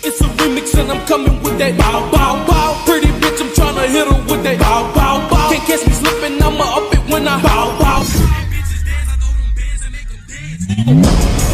It's a remix and I'm coming with that bow, bow, bow. Pretty bitch, I'm tryna hit her with that bow, bow, bow. Can't catch me slipping, I'ma up it when I bow, bow. Bitches dance, I throw them bands and make them dance.